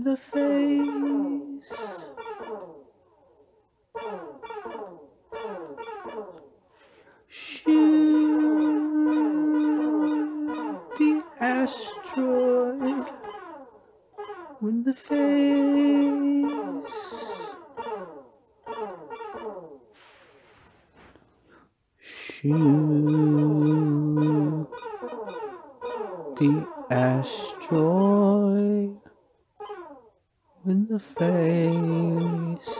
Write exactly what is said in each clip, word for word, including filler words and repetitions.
the face. Shoot the asteroid with the face. Shoot the asteroid with the face.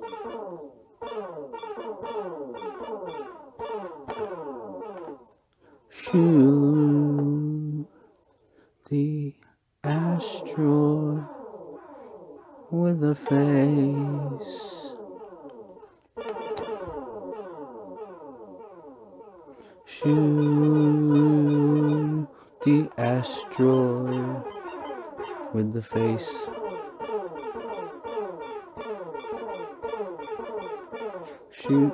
Shoot the asteroid with the face. Shoot the asteroid with the face. Shoot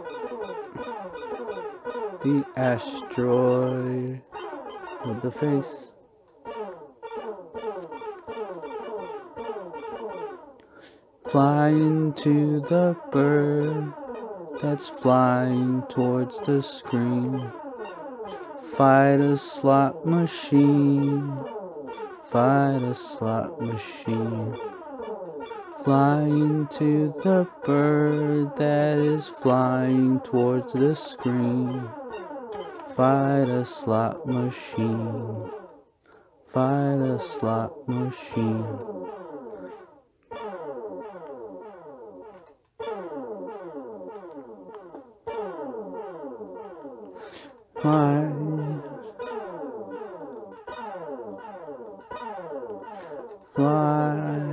the asteroid with the face. Fly into the bird that's flying towards the screen. Fight a slot machine. Fight a slot machine. Fly into the bird that is flying towards the screen. Fight a slot machine. Fight a slot machine. Fly. Fly.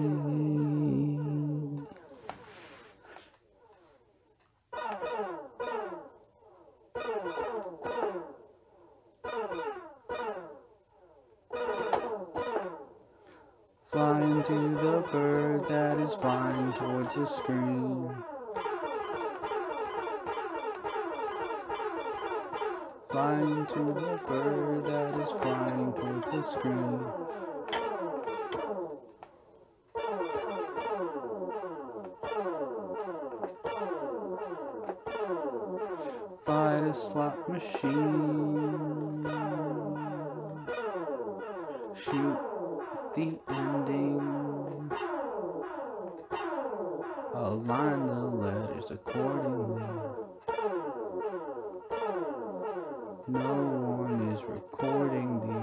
Fly into the bird that is flying towards the screen. Fly into the bird that is flying towards the screen. Fight a slot machine. Shoot the ending. Align the letters accordingly. No one is recording the